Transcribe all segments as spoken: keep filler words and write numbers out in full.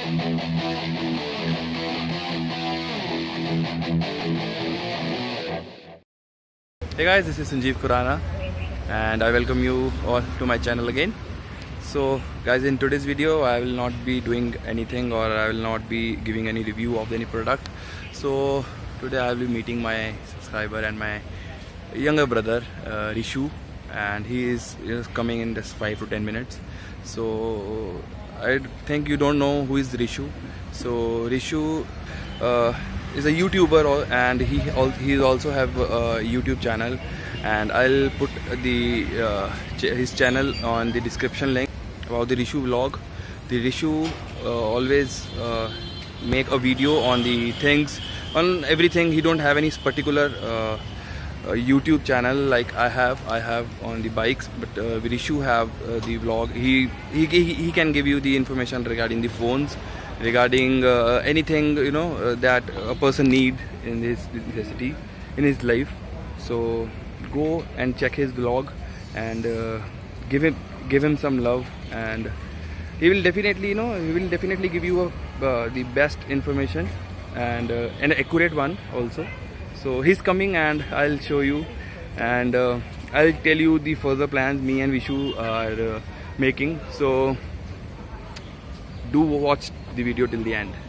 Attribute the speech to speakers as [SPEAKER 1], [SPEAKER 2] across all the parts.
[SPEAKER 1] Hey guys, this is Sanjeev Khurana and I welcome you all to my channel again. So guys, in today's video I will not be doing anything or I will not be giving any review of any product. So today I will be meeting my subscriber and my younger brother uh, Rishu, and he is, is coming in just five to ten minutes. So I think you don't know who is Rishu. So Rishu uh, is a YouTuber and he he also have a YouTube channel, and I'll put the uh, ch his channel on the description link about the Rishu vlog. The Rishu uh, always uh, make a video on the things, on everything. He don't have any particular uh, uh, YouTube channel like I have. I have on the bikes, but uh, Rishu have uh, the vlog. He, he he can give you the information regarding the phones, regarding uh, anything you know uh, that a person need in his necessity in his life. So go and check his vlog and uh, give him give him some love, and he will definitely you know he will definitely give you a, uh, the best information and uh, an accurate one also. So he's coming and I'll show you, and uh, I'll tell you the further plans me and Vishu are uh, making. So do watch the video till the end.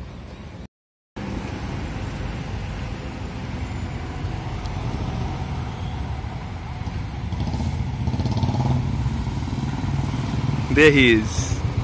[SPEAKER 1] There he is.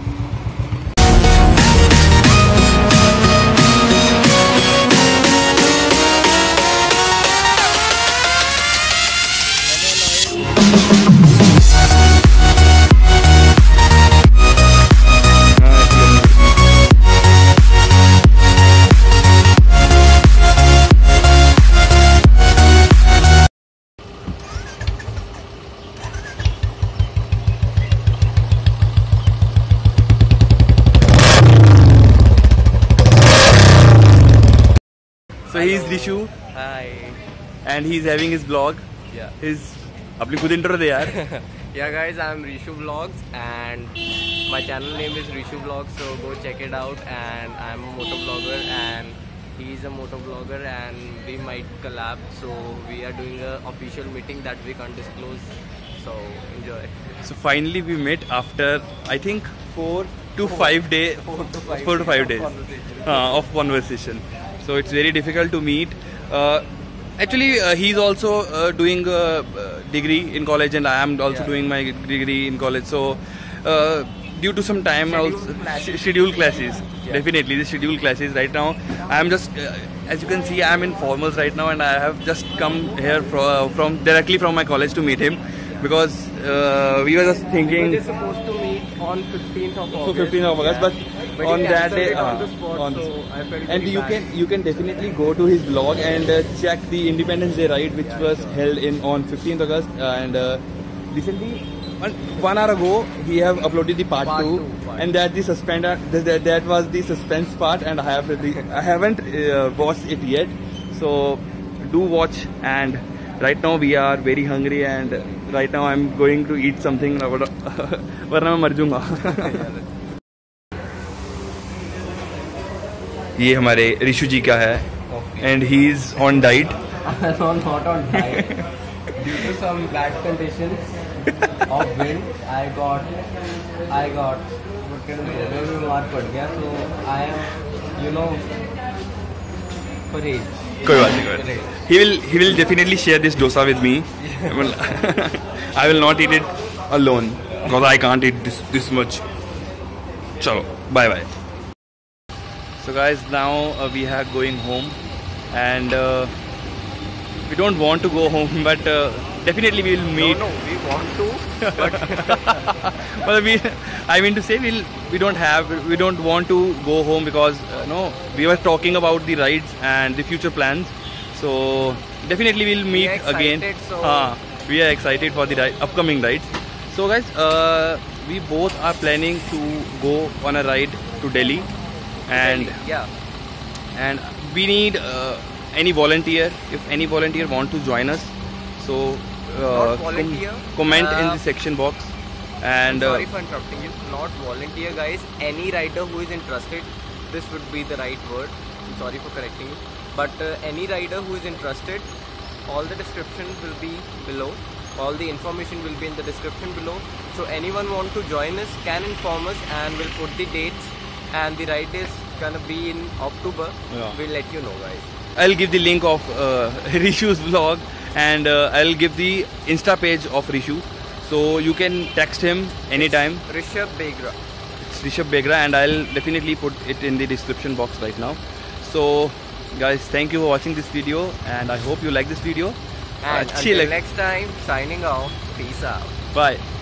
[SPEAKER 1] So he's Rishu.
[SPEAKER 2] Hi.
[SPEAKER 1] And he's having his vlog.
[SPEAKER 2] Yeah.
[SPEAKER 1] His अपनी खुद intro दे यार.
[SPEAKER 2] Yeah guys, I'm Rishu Vlogs and my channel name is Rishu Vlogs, so go check it out. And I'm a motor vlogger and he's a motor vlogger, and we might collab. So we are doing a official meeting that we can't disclose. So enjoy.
[SPEAKER 1] So finally we met after I think four to four, five days.
[SPEAKER 2] Four to five,
[SPEAKER 1] four to five days uh, of conversation. So it's very difficult to meet. Uh, actually, uh, he's also uh, doing a degree in college, and I am also yeah. doing my degree in college. So uh, due to some time, scheduled also classes, scheduled classes yeah. definitely the scheduled classes. Right now, I am just uh, as you can see, I am in formals right now, and I have just come here from, from directly from my college to meet him, because uh, we were just thinking.
[SPEAKER 2] We were supposed to meet on fifteenth of August.
[SPEAKER 1] fifteenth of August,
[SPEAKER 2] yeah.
[SPEAKER 1] but,
[SPEAKER 2] but
[SPEAKER 1] on that day,
[SPEAKER 2] uh, on
[SPEAKER 1] uh,
[SPEAKER 2] the spot,
[SPEAKER 1] on
[SPEAKER 2] so I felt
[SPEAKER 1] and you
[SPEAKER 2] bad.
[SPEAKER 1] can you can definitely go to his vlog and uh, check the Independence Day ride, which yeah, was yeah. held in on fifteenth of August, uh, and uh, recently one, one hour ago he have uploaded the part, part two, two part and that the suspender that, that was the suspense part, and I have the, I haven't uh, watched it yet. So do watch. And right now we are very hungry, and right now I'm going to eat something, वरना मैं मर जाऊंगा. ये हमारे ऋषु जी का है, and he is on diet.
[SPEAKER 2] No, not on diet. Due to some bad conditions of wind, I got, I got, what can I say, बीमार पड़ गया. So I am, you know, courage.
[SPEAKER 1] कोई बात नहीं. He will he will definitely share this dosa with me. I will not eat it alone because I can't eat this this much. Chalo, bye bye. So guys, now uh, we are going home, and uh, we don't want to go home, but uh, definitely we will meet.
[SPEAKER 2] No, no, we want to, but
[SPEAKER 1] well, we, I mean to say, we'll, we don't have, we don't want to go home because uh, no, we were talking about the rides and the future plans. So definitely we'll meet
[SPEAKER 2] we
[SPEAKER 1] again.
[SPEAKER 2] So
[SPEAKER 1] uh, we are excited for the ride, upcoming rides. So guys, uh, we both are planning to go on a ride to Delhi. And
[SPEAKER 2] Delhi, yeah,
[SPEAKER 1] and we need uh, any volunteer. If any volunteer want to join us, so uh, com comment uh, in the section box. And
[SPEAKER 2] I'm sorry
[SPEAKER 1] uh,
[SPEAKER 2] for interrupting you. Not volunteer, guys. Any rider who is interested, this would be the right word. I'm sorry for correcting you. But uh, any rider who is interested, all the description will be below. All the information will be in the description below. So anyone want to join us can inform us, and we'll put the dates. And the ride is gonna be in October.
[SPEAKER 1] Yeah.
[SPEAKER 2] We'll let you know, guys.
[SPEAKER 1] I'll give the link of uh, Rishu's vlog, and uh, I'll give the Insta page of Rishu, so you can text him anytime.
[SPEAKER 2] It's Rishabh Begra.
[SPEAKER 1] It's Rishabh Begra, and I'll definitely put it in the description box right now. So guys, thank you for watching this video, and I hope you like this video.
[SPEAKER 2] And
[SPEAKER 1] Achhi
[SPEAKER 2] until
[SPEAKER 1] lag-
[SPEAKER 2] next time, signing off. Peace out.
[SPEAKER 1] Bye.